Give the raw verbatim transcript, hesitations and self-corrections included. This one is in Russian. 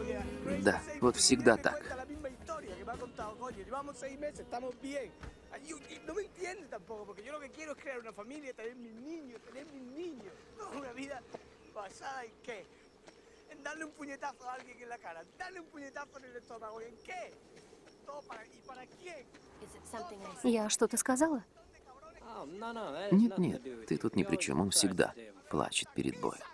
Да, вот всегда так. Я что-то сказала? Нет-нет, ты тут ни при чем, он всегда плачет перед боем.